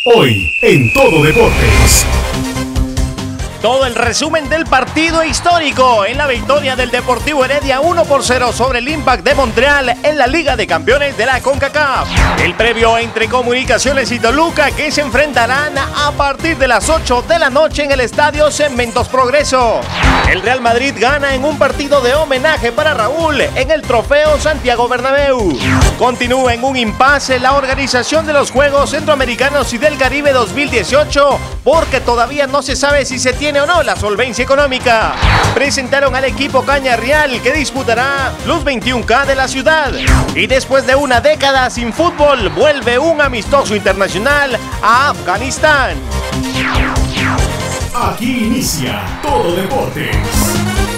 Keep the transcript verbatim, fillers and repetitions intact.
Hoy en Todo Deportes. Todo el resumen del partido histórico en la victoria del Deportivo Heredia uno por cero sobre el Impact de Montreal en la Liga de Campeones de la CONCACAF. El previo entre Comunicaciones y Toluca, que se enfrentarán a partir de las ocho de la noche en el Estadio Cementos Progreso. El Real Madrid gana en un partido de homenaje para Raúl en el Trofeo Santiago Bernabéu. Continúa en un impasse la organización de los Juegos Centroamericanos y del Caribe dos mil dieciocho porque todavía no se sabe si se tiene o no la solvencia económica. Presentaron al equipo Caña Real, que disputará los veintiún K de la ciudad. Y después de una década sin fútbol, vuelve un amistoso internacional a Afganistán. Aquí inicia Todo Deportes.